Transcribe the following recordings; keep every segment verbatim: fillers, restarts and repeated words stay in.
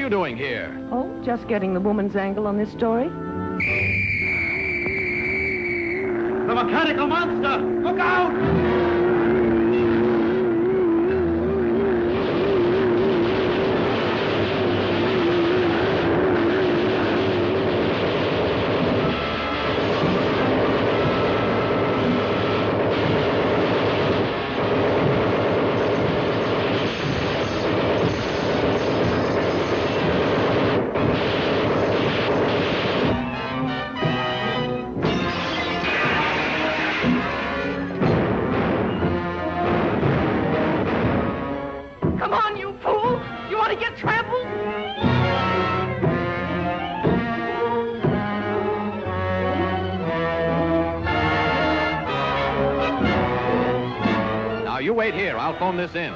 you doing here? Oh, just getting the woman's angle on this story. The mechanical monster! Look out! Come on, you fool! You want to get trampled? Now, you wait here. I'll phone this in.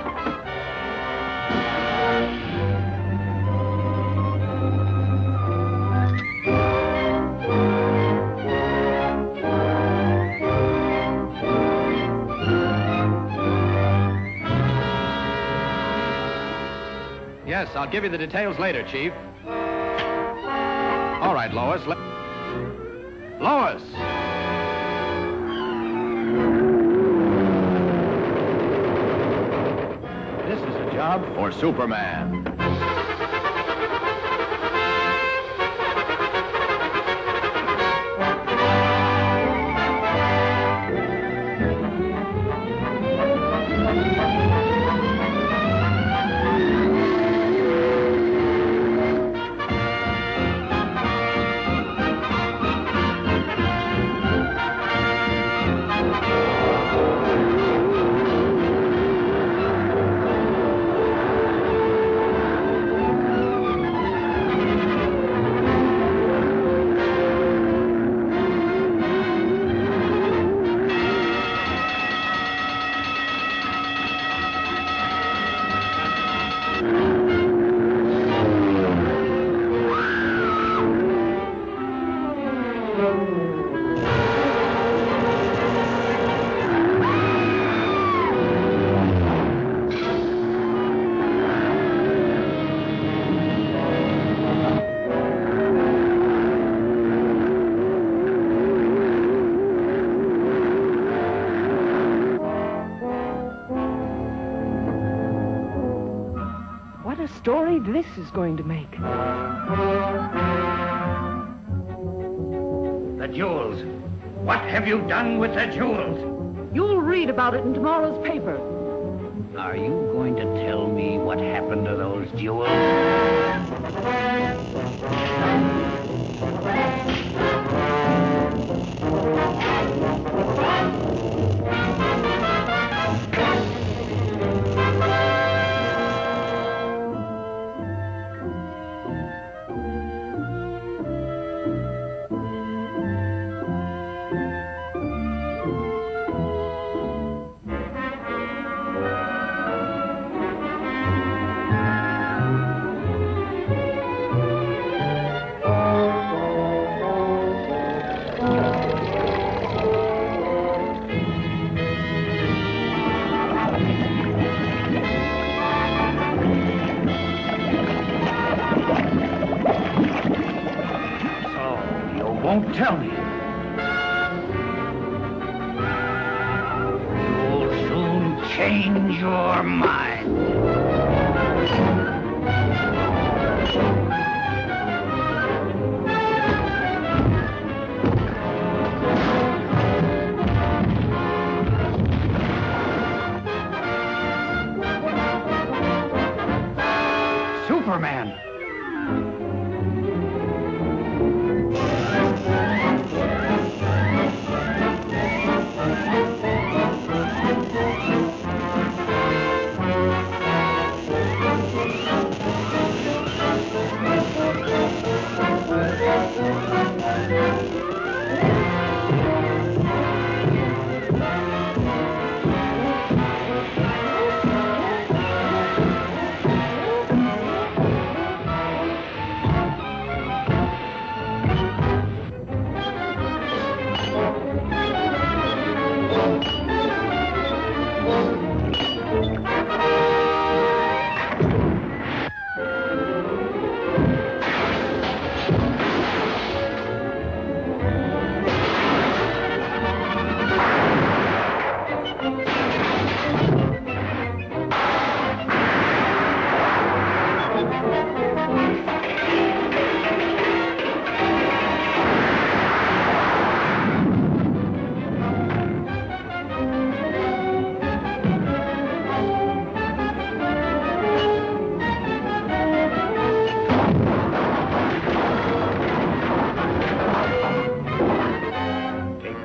Yes, I'll give you the details later, Chief. All right, Lois. Let... Lois! This is a job for Superman. What a story this is going to make. The jewels. What have you done with the jewels? You'll read about it in tomorrow's paper. Are you going to tell me what happened to those jewels? Won't tell me. You'll soon change your mind. Superman.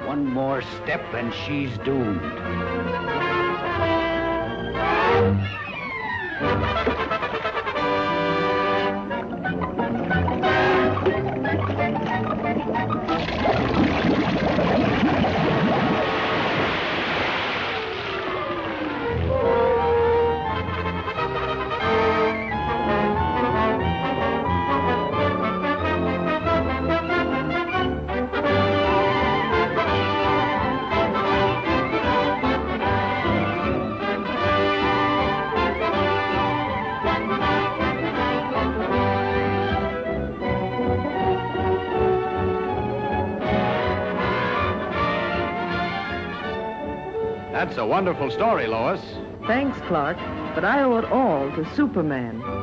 One more step and she's doomed. That's a wonderful story, Lois. Thanks, Clark, but I owe it all to Superman.